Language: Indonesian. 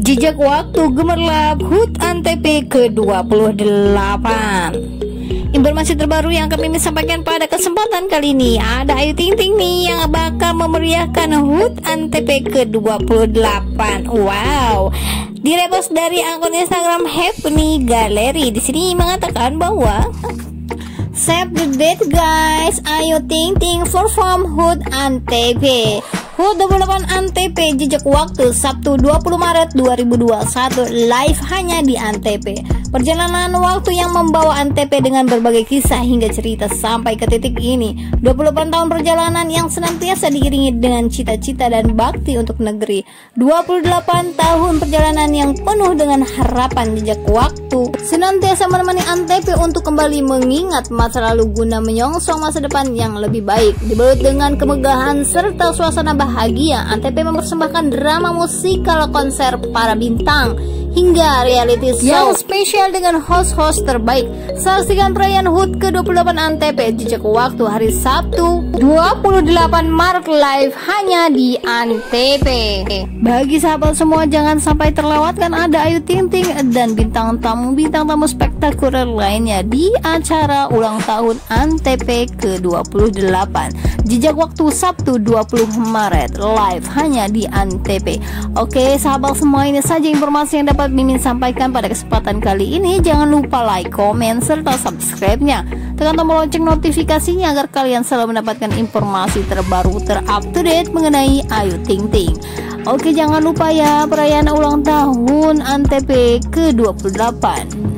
Jejak waktu gemerlap HUT ANTP ke-28. Informasi terbaru yang kami sampaikan pada kesempatan kali ini, ada Ayu Ting Ting nih yang bakal memeriahkan HUT ANTP ke-28. Wow. Direpost dari akun Instagram Happy Gallery. Di sini mengatakan bahwa save the date guys, Ayu Ting Ting perform HUT ANTP. HUT 28 ANTP jejak waktu Sabtu 20 Maret 2021 live hanya di ANTP. Perjalanan waktu yang membawa ANTP dengan berbagai kisah hingga cerita sampai ke titik ini. 28 tahun perjalanan yang senantiasa diiringi dengan cita-cita dan bakti untuk negeri. 28 tahun perjalanan yang penuh dengan harapan jejak waktu senantiasa menemani ANTP untuk kembali mengingat masa lalu guna menyongsong masa depan yang lebih baik. Dibalut dengan kemegahan serta suasana bahagia, ANTP mempersembahkan drama musikal, konser para bintang hingga reality show yang spesial dengan host-host terbaik. Saksikan perayaan HUT ke-28 ANTP jejak waktu hari Sabtu 28 Maret live hanya di ANTP. Bagi sahabat semua, jangan sampai terlewatkan ada Ayu Ting Ting dan bintang tamu spektakuler lainnya di acara ulang tahun ANTP ke-28 jejak waktu Sabtu 20 Maret live hanya di ANTP. Oke sahabat semua, ini saja informasi yang dapat Mimin sampaikan pada kesempatan kali ini. Jangan lupa like, komen, serta subscribe-nya. Tekan tombol lonceng notifikasinya agar kalian selalu mendapatkan informasi terbaru terupdate mengenai Ayu Ting Ting. Oke, jangan lupa ya perayaan ulang tahun ANTP ke-28.